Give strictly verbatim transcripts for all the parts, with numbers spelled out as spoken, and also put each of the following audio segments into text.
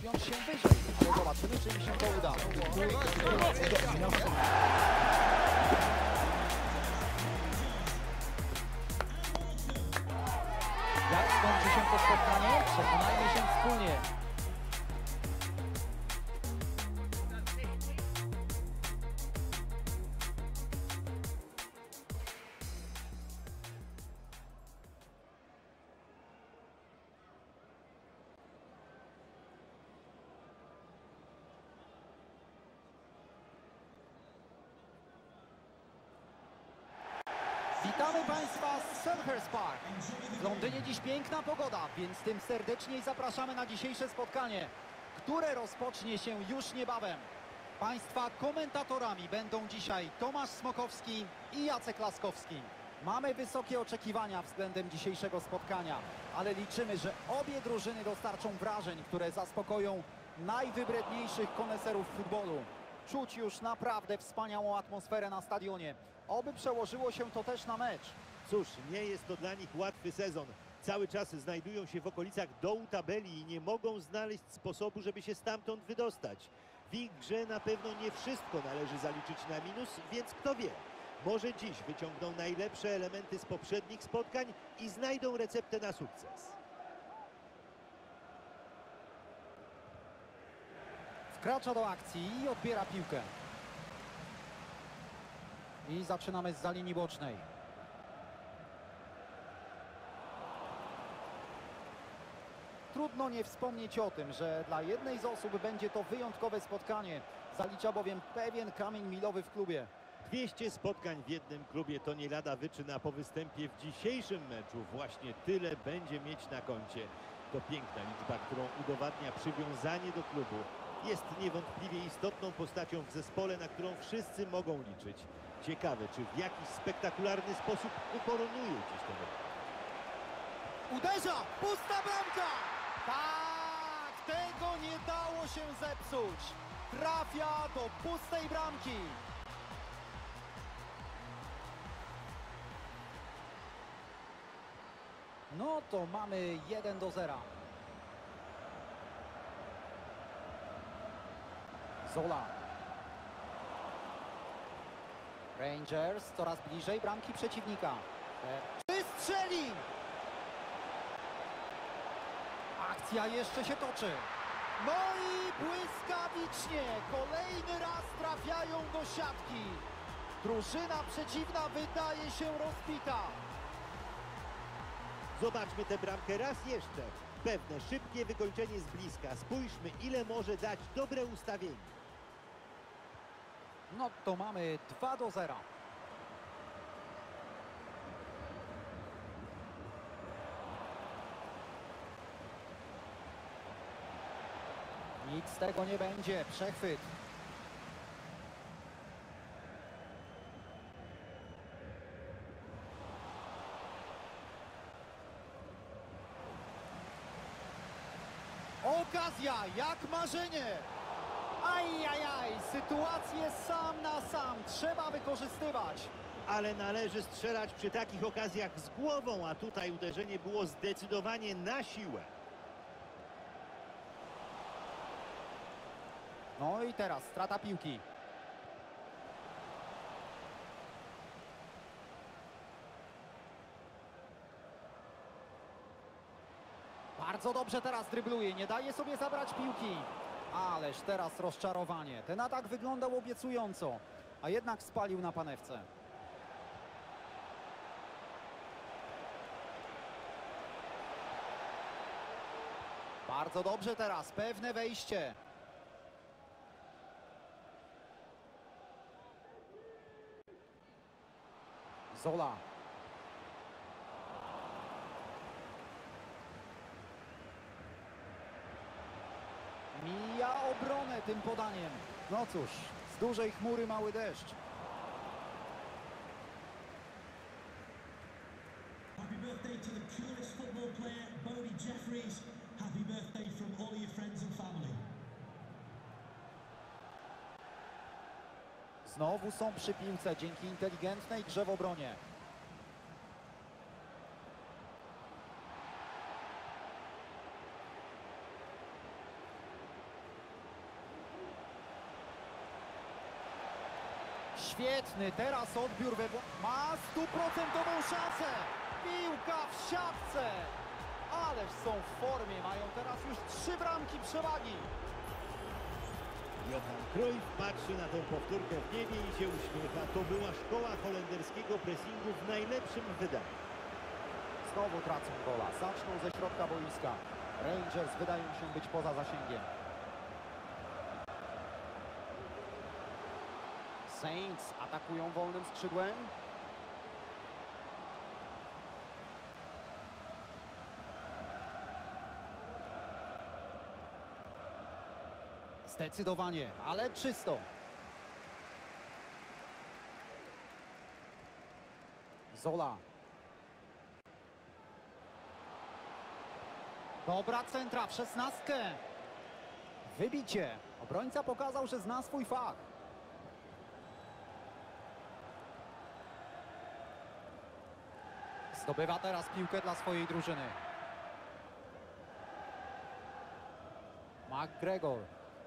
podjąć się wyżej. Ale zobaczymy, czy im się to uda. Jak skończy się to spotkanie? Przekonajmy się wspólnie. Witamy Państwa z Selhurst Park. W Londynie dziś piękna pogoda, więc tym serdeczniej zapraszamy na dzisiejsze spotkanie, które rozpocznie się już niebawem. Państwa komentatorami będą dzisiaj Tomasz Smokowski i Jacek Laskowski. Mamy wysokie oczekiwania względem dzisiejszego spotkania, ale liczymy, że obie drużyny dostarczą wrażeń, które zaspokoją najwybredniejszych koneserów futbolu. Czuć już naprawdę wspaniałą atmosferę na stadionie. Oby przełożyło się to też na mecz. Cóż, nie jest to dla nich łatwy sezon. Cały czas znajdują się w okolicach dołu tabeli i nie mogą znaleźć sposobu, żeby się stamtąd wydostać. W ich grze na pewno nie wszystko należy zaliczyć na minus, więc kto wie, może dziś wyciągną najlepsze elementy z poprzednich spotkań i znajdą receptę na sukces. Wkracza do akcji i odbiera piłkę. I zaczynamy zza linii bocznej. Trudno nie wspomnieć o tym, że dla jednej z osób będzie to wyjątkowe spotkanie. Zalicza bowiem pewien kamień milowy w klubie. dwieście spotkań w jednym klubie to nie lada wyczyn, a po występie w dzisiejszym meczu właśnie tyle będzie mieć na koncie. To piękna liczba, którą udowadnia przywiązanie do klubu. Jest niewątpliwie istotną postacią w zespole, na którą wszyscy mogą liczyć. Ciekawe, czy w jakiś spektakularny sposób ukoronuje dziś ten rok. Uderza! Pusta bramka! Tak! Tego nie dało się zepsuć! Trafia do pustej bramki! No to mamy jeden do zera. Zola. Rangers coraz bliżej bramki przeciwnika. Wystrzeli! Akcja jeszcze się toczy. No i błyskawicznie kolejny raz trafiają do siatki. Drużyna przeciwna wydaje się rozbita. Zobaczmy tę bramkę raz jeszcze. Pewne szybkie wykończenie z bliska. Spójrzmy, ile może dać dobre ustawienie. No to mamy dwa do zera. Nic z tego nie będzie. Przechwyt. Okazja, jak marzenie. Ajajaj, sytuację sam na sam trzeba wykorzystywać. Ale należy strzelać przy takich okazjach z głową, a tutaj uderzenie było zdecydowanie na siłę. No i teraz strata piłki. Bardzo dobrze teraz drybluje, nie daje sobie zabrać piłki. Ależ teraz rozczarowanie. Ten atak wyglądał obiecująco, a jednak spalił na panewce. Bardzo dobrze teraz, pewne wejście. Zola. Mija obronę tym podaniem. No cóż, z dużej chmury mały deszcz. Happy birthday to the coolest football player, Bodie Jeffries. Happy birthday from all your friends and family. Znowu są przy piłce dzięki inteligentnej grze w obronie. Świetny teraz odbiór we... wło- Ma stuprocentową szansę. Piłka w siatce. Ależ są w formie. Mają teraz już trzy bramki przewagi. Johan Cruyff patrzy na tę powtórkę w niebie i się uśmiecha. To była szkoła holenderskiego pressingu w najlepszym wydaniu. Znowu tracą gola. Zaczną ze środka boiska. Rangers wydają się być poza zasięgiem. Saints atakują wolnym skrzydłem. Zdecydowanie, ale czysto. Zola. Dobra centra w szesnastkę. Wybicie. Obrońca pokazał, że zna swój fach. Zdobywa teraz piłkę dla swojej drużyny. McGregor.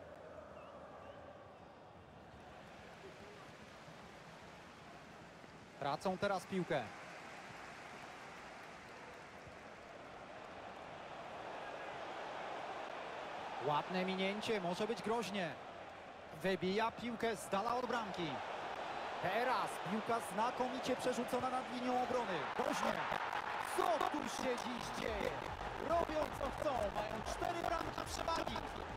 Tracą teraz piłkę. Ładne minięcie, może być groźnie. Wybija piłkę z dala od bramki. Teraz piłka znakomicie przerzucona nad linią obrony. Groźnie. Co tu się dziś dzieje? Robią co chcą, mają cztery bramki przewagi.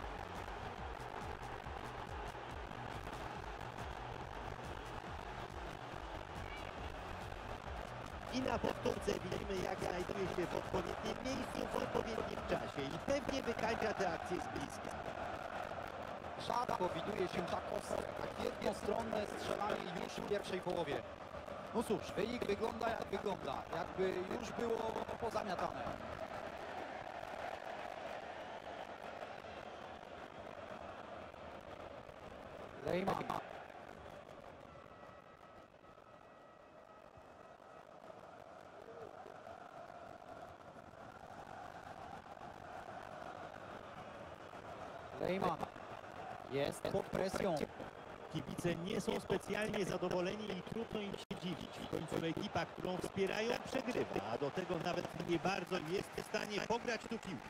I na powtórce widzimy, jak znajduje się w odpowiednim miejscu w odpowiednim czasie i pewnie wykańcza tę akcję z bliska. Rzadko widuje się tak, tak jednostronne strzelanie już w pierwszej połowie. No cóż, wynik wygląda jak wygląda, jakby już było pozamiatane. Lejman. Lejman. Jest pod presją. Kibice nie są specjalnie zadowoleni i trudno im się dziwić. W końcu ekipa, którą wspierają, przegrywa, a do tego nawet nie bardzo jest w stanie pograć tu piłkę.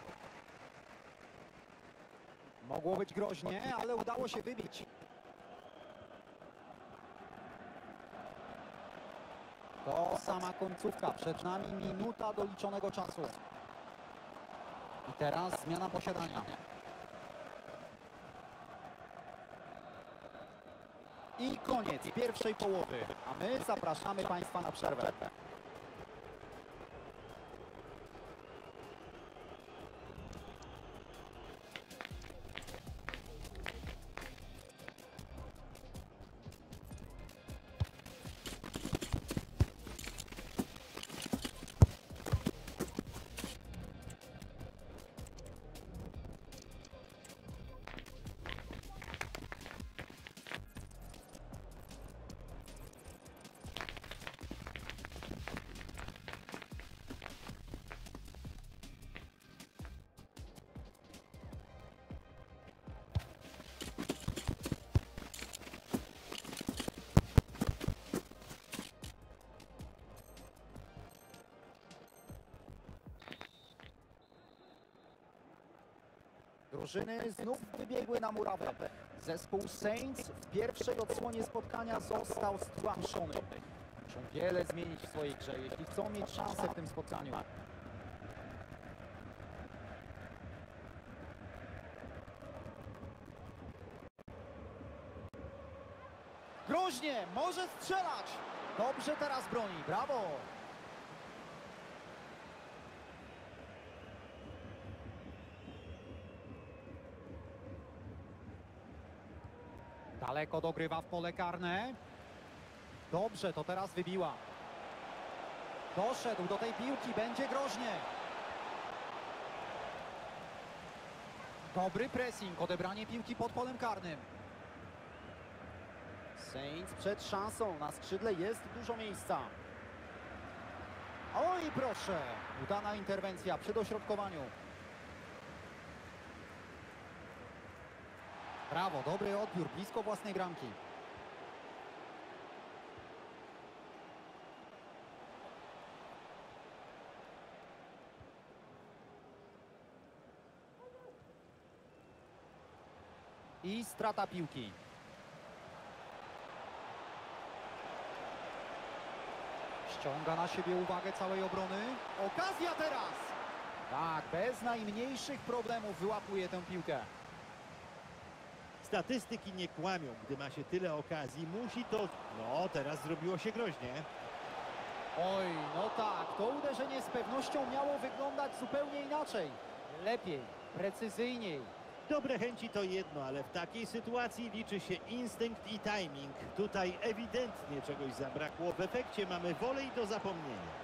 Mogło być groźnie, ale udało się wybić. To sama końcówka. Przed nami minuta doliczonego czasu. I teraz zmiana posiadania. I koniec pierwszej połowy. A my zapraszamy Państwa na przerwę. Drużyny znów wybiegły na murawę. Zespół Saints w pierwszej odsłonie spotkania został stłamszony. Muszą wiele zmienić w swojej grze, jeśli chcą mieć szansę w tym spotkaniu. Groźnie, może strzelać. Dobrze teraz broni, brawo. Daleko dogrywa w pole karne. Dobrze, to teraz wybiła. Doszedł do tej piłki, będzie groźnie. Dobry pressing, odebranie piłki pod polem karnym. Saints przed szansą, na skrzydle jest dużo miejsca. Oj, proszę, udana interwencja przy dośrodkowaniu. Brawo, dobry odbiór, blisko własnej bramki. I strata piłki. Ściąga na siebie uwagę całej obrony. Okazja teraz! Tak, bez najmniejszych problemów wyłapuje tę piłkę. Statystyki nie kłamią, gdy ma się tyle okazji, musi to... No, teraz zrobiło się groźnie. Oj, no tak, to uderzenie z pewnością miało wyglądać zupełnie inaczej. Lepiej, precyzyjniej. Dobre chęci to jedno, ale w takiej sytuacji liczy się instynkt i timing. Tutaj ewidentnie czegoś zabrakło. W efekcie mamy wolej do zapomnienia.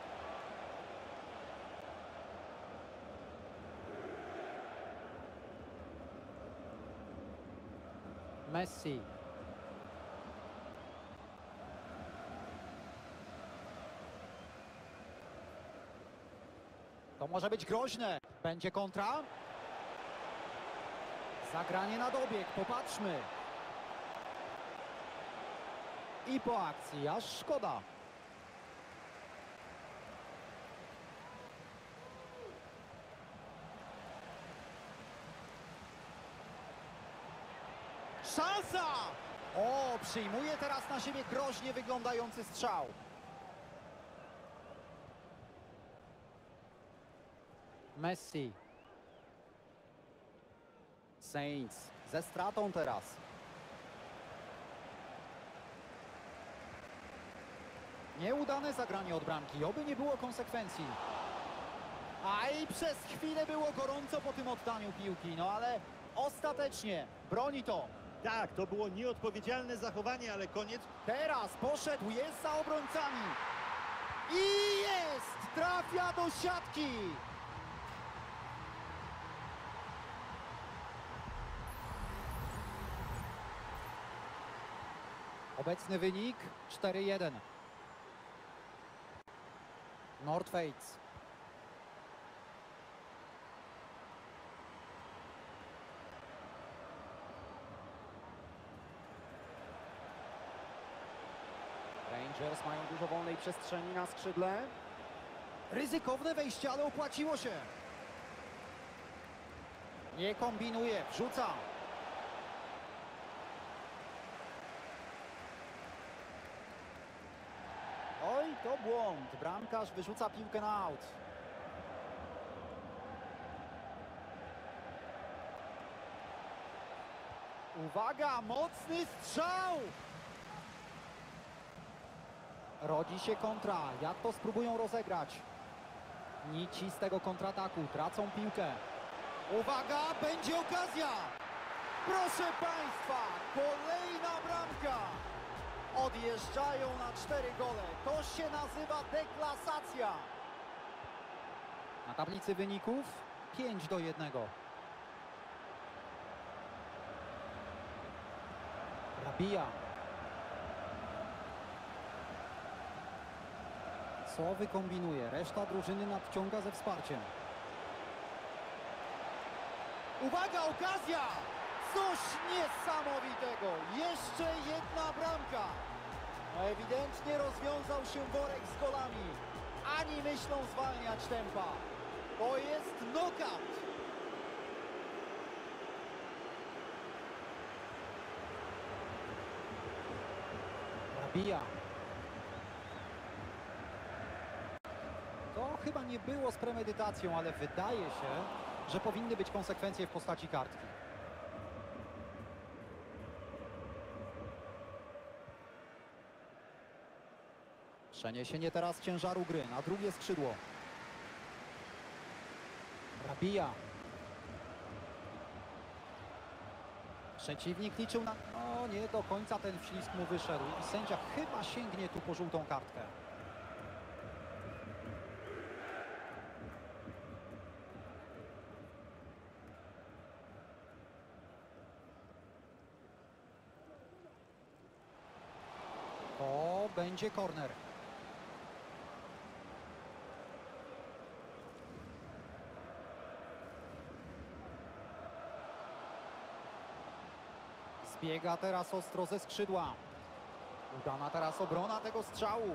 Messi. To może być groźne. Będzie kontra. Zagranie na dobieg, popatrzmy. I po akcji, aż szkoda. Szansa! O, przyjmuje teraz na siebie groźnie wyglądający strzał. Messi. Saints ze stratą teraz. Nieudane zagranie od bramki, oby nie było konsekwencji. A i przez chwilę było gorąco po tym oddaniu piłki, no ale ostatecznie broni to. Tak, to było nieodpowiedzialne zachowanie, ale koniec. Teraz poszedł, jest za obrońcami. I jest! Trafia do siatki. Obecny wynik cztery jeden. Nordfates. Rangers mają dużo wolnej przestrzeni na skrzydle. Ryzykowne wejście, ale opłaciło się. Nie kombinuje, wrzuca. Oj, to błąd. Bramkarz wyrzuca piłkę na aut. Uwaga, mocny strzał! Rodzi się kontra. Jak to spróbują rozegrać? Nici z tego kontrataku. Tracą piłkę. Uwaga, będzie okazja! Proszę Państwa, kolejna bramka! Odjeżdżają na cztery gole. To się nazywa deklasacja. Na tablicy wyników pięć do jednego. Rabia. Co wykombinuje? Reszta drużyny nadciąga ze wsparciem. Uwaga, okazja! Coś niesamowitego! Jeszcze jedna bramka! No ewidentnie rozwiązał się worek z golami. Ani myślą zwalniać tempa. To jest knockout! Rabia. To chyba nie było z premedytacją, ale wydaje się, że powinny być konsekwencje w postaci kartki. Przeniesienie teraz ciężaru gry na drugie skrzydło. Rabia. Przeciwnik liczył na... No nie do końca ten wślizg mu wyszedł i sędzia chyba sięgnie tu po żółtą kartkę. To będzie korner. Zbiega teraz ostro ze skrzydła. Udana teraz obrona tego strzału.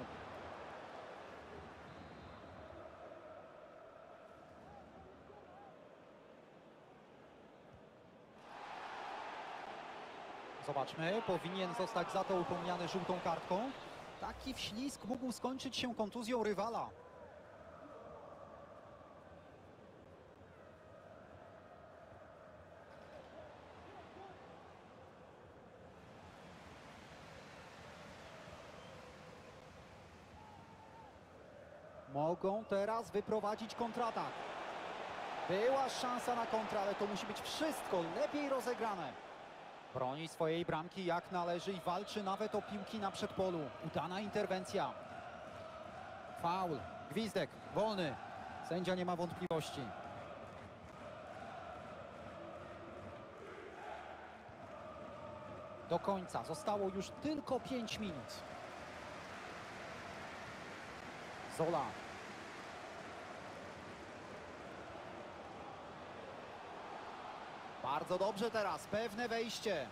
Zobaczmy, powinien zostać za to upomniany żółtą kartką. Taki wślizg mógł skończyć się kontuzją rywala. Mogą teraz wyprowadzić kontratak. Była szansa na kontrę, ale to musi być wszystko lepiej rozegrane. Broni swojej bramki jak należy i walczy nawet o piłki na przedpolu. Udana interwencja. Faul, gwizdek, wolny. Sędzia nie ma wątpliwości. Do końca zostało już tylko pięć minut. Zola. Bardzo dobrze teraz, pewne wejście.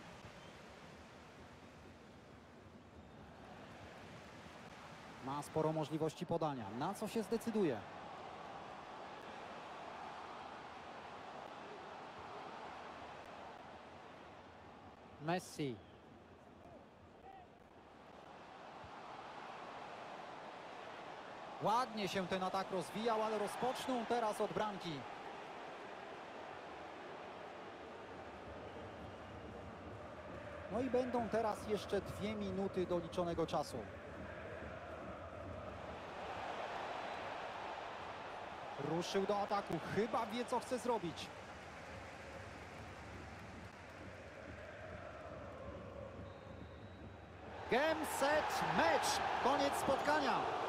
Ma sporo możliwości podania. Na co się zdecyduje? Messi. Ładnie się ten atak rozwijał, ale rozpoczną teraz od bramki. No i będą teraz jeszcze dwie minuty doliczonego czasu. Ruszył do ataku, chyba wie, co chce zrobić. Game, set, mecz. Koniec spotkania.